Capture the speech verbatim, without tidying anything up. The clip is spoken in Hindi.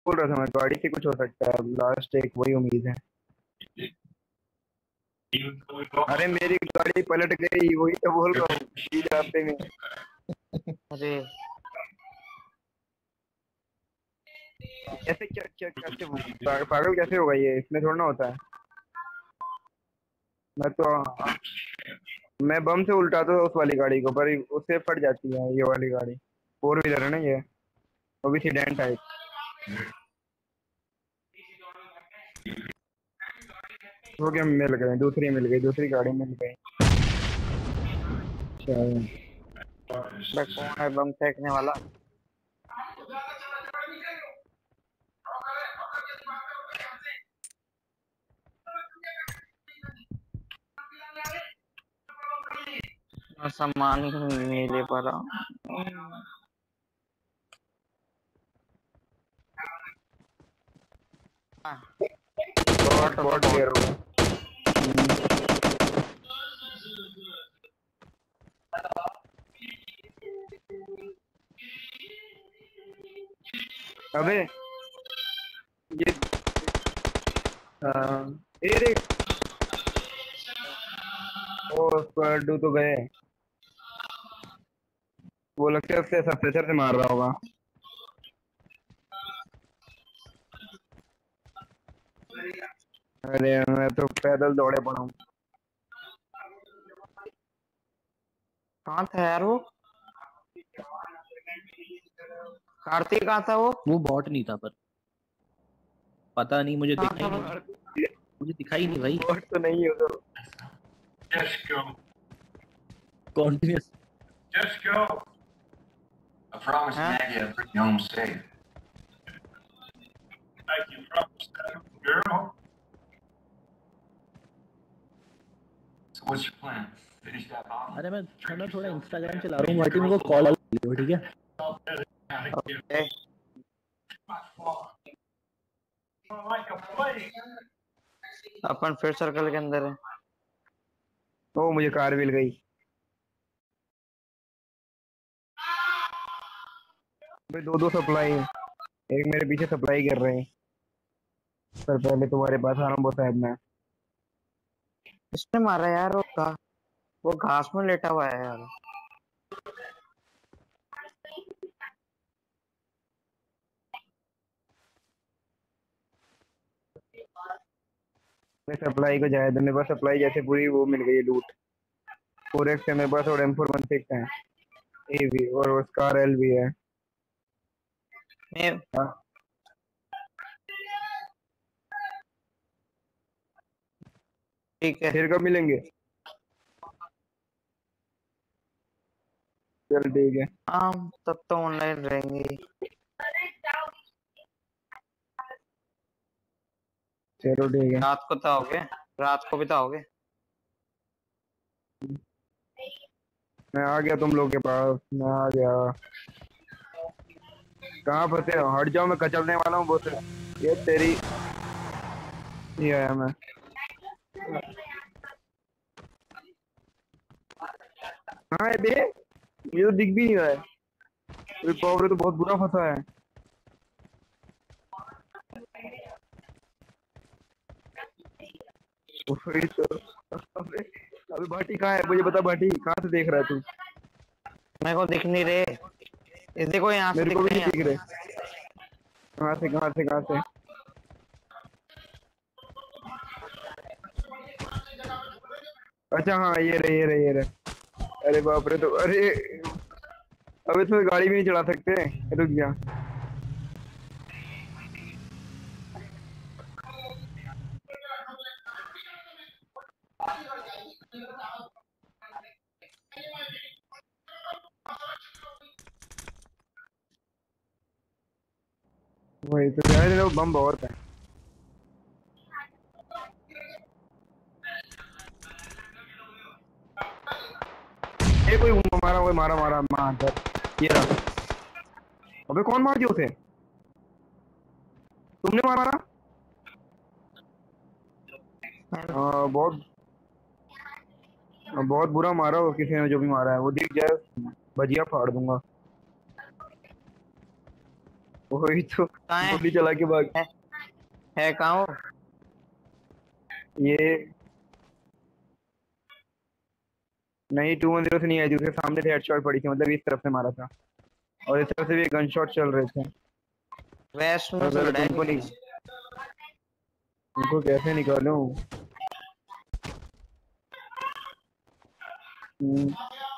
बोल रहा था मैं, गाड़ी से कुछ हो सकता है, लास्ट एक वही उम्मीद है। अरे मेरी गाड़ी पलट गई, वही तो बोल रहा हूँ इसी रास्ते में। अरे ऐसे क्या क्या कैसे पा- पागल कैसे होगा ये, इसमें थोड़ा ना होता है। मैं तो मैं बम से उल्टाता था उस वाली गाड़ी को, पर उससे फट जाती है ये वाली गाड़ी। फोर व्हीलर है ना ये, वो भी सीडेंट टाइप। वो क्या मिल गए, दूसरी मिल गई, दूसरी गाड़ी मिल गई। कौन है बम फेंकने वाला? सामान ही नहीं ले पा रहा। बॉट बॉट प्लेयर होगा। अबे ये हाँ, ये देख, ओ स्क्वाड टू तो गए। वो लगता है उससे सप्रेसर से मार रहा होगा। अरे मैं तो पैदल दौड़े पड़ा हूँ। कहाँ था यार वो? कार्तिक कहाँ था वो? वो बॉट नहीं था, पर पता नहीं, मुझे दिखा ही नहीं, मुझे दिखाई नहीं भाई। बॉट तो नहीं है उधर। Just go. Continuous. Just go. I promise Huh? Maggie I'll bring you home safe. Like you promised that girl. So what's your plan? Finish that bottle? अरे मैं थोड़ा थोड़ा इंस्टाग्राम चला रहा हूँ, वाटी मेरे को कॉल आ रही है, ठीक है? Okay. Like a plague. अपन फिर सर्कल के अंदर है। ओ मुझे कार मिल गई। भाई दो दो सप्लाई है, एक मेरे पीछे सप्लाई कर रहे हैं। सर पहले तुम्हारे पास आ रहा हूँ साहब मैं। किसने मारा यार? वो घा, वो घास में लेटा हुआ है यार। मैं सप्लाई को जाए तो मेरे पास सप्लाई जैसे पूरी वो मिल गई है, लूट फोर एक्स है मेरे पास और एम फोर वन सिक्स है, ए भी और वो स्कार एल भी है। मैं हाँ ठीक है। फिर कब मिलेंगे? चल ठीक है। हाँ तब तो ऑनलाइन रहेंगे। चलो ठीक है। रात को तो आओगे? रात को भी तो आओगे? मैं आ गया तुम लोग के पास, मैं आ गया। कहाँ फंसे हो? हट जाओ, मैं कचलने वाला हूँ बहुत। ये तेरी ये आया मैं। हाँ है बे, मुझे तो दिख भी नहीं रहा है। कोई पावर तो बहुत बुरा फंसा है। वही तो। अबे अबे भाटी कहाँ है, मुझे बता भाटी, कहाँ से देख रहा है तू? मेरे को दिख नहीं रहे। इस देखो यहाँ से मेरे को भी दिख नहीं रहे दिख रहे। कहाँ से कहाँ से कहाँ से? अच्छा हाँ ये रहे ये रहे ये रहे। अरे बाप रे, तो अरे अबे तो गाड़ी भी नहीं चला सकते, रुक गया। वही तो यार, वो बम बहुत है। ये कोई मारा कोई मारा मारा मार ये रहा। अबे कौन मार दिया उसे? तुमने मारा? हाँ बहुत बहुत बुरा मारा हो किसी ने, जो भी मारा है वो दिख जाए भजिया फाड़ दूंगा। वही तो कहाँ है? गोली चला के भाग। है, है कहाँ हो? ये नहीं, टू वन जीरो से नहीं आई थी, उसके सामने से हेडशॉट पड़ी थी, मतलब इस तरफ से मारा था और इस तरफ से भी गन शॉट चल रहे थे। वेस्ट में से अगर लड़ा है उनको कि नहीं, उनको कैसे निकालूं? हम्म,